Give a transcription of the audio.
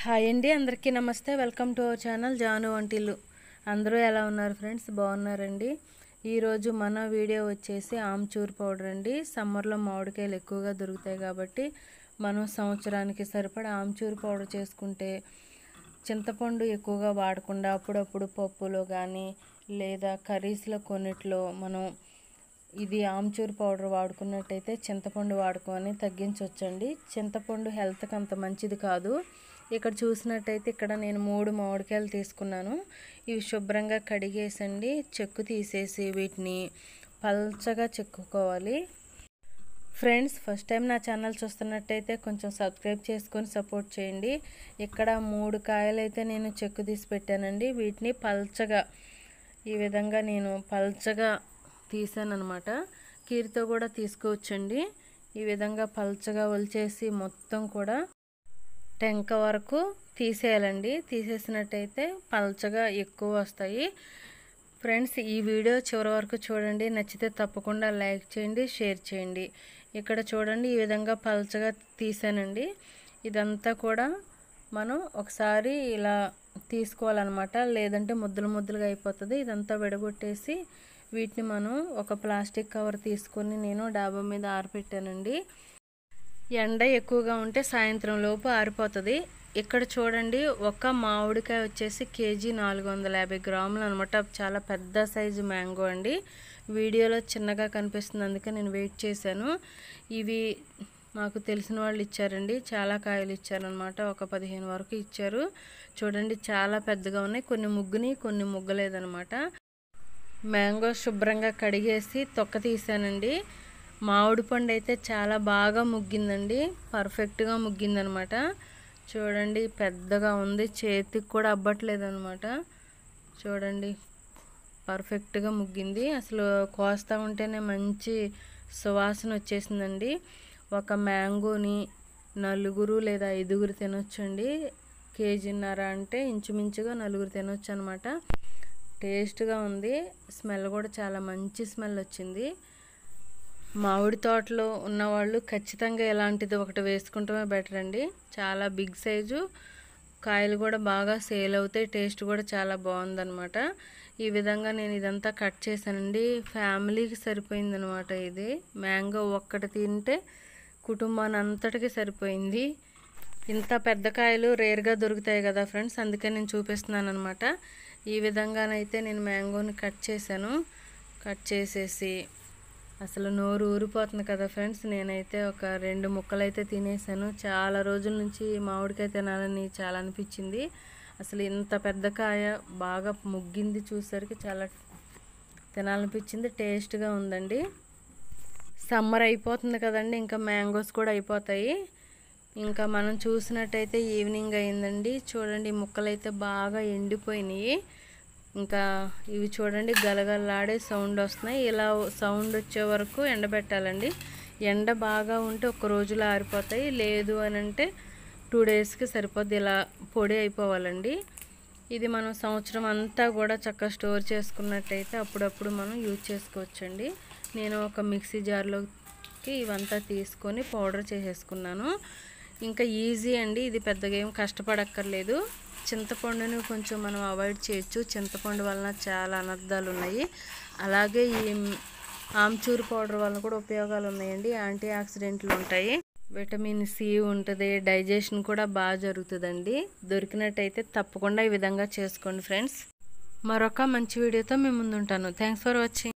Hi అండి, అందరికీ నమస్తే. Welcome to our channel Janu Vantillu. అందరూ ఎలా ఉన్నారు ఫ్రెండ్స్? బాగున్నారండి. ఈరోజు మన వీడియో వచ్చేసి ఆమ్చూర్ పౌడర్ అండి. సమ్మర్లో మామిడికాయలు ఎక్కువగా దొరుకుతాయి కాబట్టి మనం సంవత్సరానికి సరిపడా ఆమ్చూర్ పౌడర్ చేసుకుంటే చింతపండు ఎక్కువగా వాడకుండా అప్పుడప్పుడు పప్పులో కానీ లేదా కర్రీస్లో కొన్నిట్లో మనం ఇది ఆమ్చూర్ పౌడర్ వాడుకున్నట్టయితే చింతపండు వాడుకొని తగ్గించవచ్చండి. చింతపండు హెల్త్కి అంత మంచిది కాదు. ఇక్కడ చూసినట్టయితే ఇక్కడ నేను 3 మామిడికాయలు తీసుకున్నాను. ఇవి శుభ్రంగా కడిగేసండి చెక్కు తీసేసి వీటిని పల్చగా చెక్కుకోవాలి. ఫ్రెండ్స్, ఫస్ట్ టైం నా ఛానల్ చూస్తున్నట్టయితే కొంచెం సబ్స్క్రైబ్ చేసుకొని సపోర్ట్ చేయండి. ఇక్కడ 3 కాయలు అయితే నేను చెక్కు తీసి పెట్టానండి. వీటిని పల్చగా ఈ విధంగా నేను పల్చగా తీసానన్నమాట. కీరితో కూడా తీసుకోవచ్చండి. ఈ విధంగా పల్చగా ఒలిచేసి మొత్తం కూడా టెంక వరకు తీసేయాలండి. తీసేసినట్టయితే పల్చగా ఎక్కువ వస్తాయి. ఫ్రెండ్స్, ఈ వీడియో చివరి వరకు చూడండి. నచ్చితే తప్పకుండా లైక్ చేయండి, షేర్ చేయండి. ఇక్కడ చూడండి, ఈ విధంగా పల్చగా తీసానండి. ఇదంతా కూడా మనం ఒకసారి ఇలా తీసుకోవాలన్నమాట, లేదంటే ముద్దలు ముద్దలుగా అయిపోతుంది. ఇదంతా విడగొట్టేసి వీటిని మనం ఒక ప్లాస్టిక్ కవర్ తీసుకొని నేను డాబా మీద ఆరబెట్టానండి. ఎండ ఎక్కువగా ఉంటే సాయంత్రం లోపు ఆరిపోతుంది. ఇక్కడ చూడండి, ఒక మామిడికాయ వచ్చేసి కేజీ 450 గ్రాములు అనమాట. చాలా పెద్ద సైజు మ్యాంగో అండి. వీడియోలో చిన్నగా కనిపిస్తుంది, అందుకే నేను వెయిట్ చేశాను. ఇవి మాకు తెలిసిన వాళ్ళు ఇచ్చారండి. చాలా కాయలు ఇచ్చారనమాట. ఒక 15 వరకు ఇచ్చారు. చూడండి, చాలా పెద్దగా ఉన్నాయి. కొన్ని ముగ్గుని, కొన్ని ముగ్గలేదనమాట. మ్యాంగో శుభ్రంగా కడిగేసి తొక్క తీసానండి. మామిడి పండు అయితే చాలా బాగా ముగ్గిందండి. పర్ఫెక్ట్గా ముగ్గిందనమాట. చూడండి, పెద్దగా ఉంది. చేతికి కూడా అబ్బట్లేదు అనమాట. చూడండి, పర్ఫెక్ట్గా ముగ్గింది. అసలు కోస్తా ఉంటేనే మంచి సువాసన వచ్చేసిందండి. ఒక మ్యాంగోని 4 లేదా 5 తినొచ్చండి. కేజీన్నర అంటే ఇంచుమించుగా 4 తినొచ్చు అనమాట. టేస్ట్గా ఉంది. స్మెల్ కూడా చాలా మంచి స్మెల్ వచ్చింది. మామిడి తోటలో ఉన్నవాళ్ళు ఖచ్చితంగా ఇలాంటిది ఒకటి వేసుకుంటమే బెటర్ అండి. చాలా బిగ్ సైజు కాయలు కూడా బాగా సేల్ అవుతాయి. టేస్ట్ కూడా చాలా బాగుందనమాట. ఈ విధంగా నేను ఇదంతా కట్ చేశానండి. ఫ్యామిలీకి సరిపోయిందనమాట. ఇది మ్యాంగో ఒక్కటి తింటే కుటుంబాన్ని అంతటికి సరిపోయింది. ఇంత పెద్ద కాయలు రేర్గా దొరుకుతాయి కదా ఫ్రెండ్స్, అందుకే నేను చూపిస్తున్నాను అనమాట. ఈ విధంగానైతే నేను మ్యాంగోని కట్ చేశాను. కట్ చేసేసి అసలు నోరు ఊరిపోతుంది కదా ఫ్రెండ్స్. నేనైతే ఒక 2 ముక్కలు అయితే తినేసాను. చాలా రోజుల నుంచి మామిడికాయ తినాలని చాలా అనిపించింది. అసలు ఇంత పెద్ద కాయ బాగా ముగ్గింది, చూసరికి చాలా తినాలనిపించింది. టేస్ట్గా ఉందండి. సమ్మర్ అయిపోతుంది కదండి, ఇంకా మ్యాంగోస్ కూడా అయిపోతాయి. ఇంకా మనం చూసినట్టయితే ఈవినింగ్ అయిందండి. చూడండి, ముక్కలు అయితే బాగా ఎండిపోయినాయి. ఇంకా ఇవి చూడండి, గలగలాడే సౌండ్ వస్తున్నాయి. ఇలా సౌండ్ వచ్చే వరకు ఎండబెట్టాలండి. ఎండ బాగా ఉంటే ఒక రోజులో ఆరిపోతాయి. లేదు అని అంటే 2 డేస్కి సరిపోద్ది. ఇలా పొడి అయిపోవాలండి. ఇది మనం సంవత్సరం అంతా కూడా చక్కగా స్టోర్ చేసుకున్నట్టయితే అప్పుడప్పుడు మనం యూజ్ చేసుకోవచ్చండి. నేను ఒక మిక్సీ జార్లోకి ఇవంతా తీసుకొని పౌడర్ చేసేసుకున్నాను. ఇంకా ఈజీ అండి, ఇది పెద్దగా ఏం కష్టపడక్కర్లేదు. చింతపండుని కొంచెం మనం అవాయిడ్ చేయొచ్చు. చింతపండు వలన చాలా అనర్థాలు ఉన్నాయి. అలాగే ఈ ఆమ్చూర్ పౌడర్ వలన కూడా ఉపయోగాలు ఉన్నాయండి. యాంటీ ఆక్సిడెంట్లు ఉంటాయి, విటమిన్ సి ఉంటుంది, డైజెషన్ కూడా బాగా జరుగుతుందండి. దొరికినట్టయితే తప్పకుండా ఈ విధంగా చేసుకోండి ఫ్రెండ్స్. మరొక మంచి వీడియోతో మీ ముందు ఉంటాను. Thanks for watching.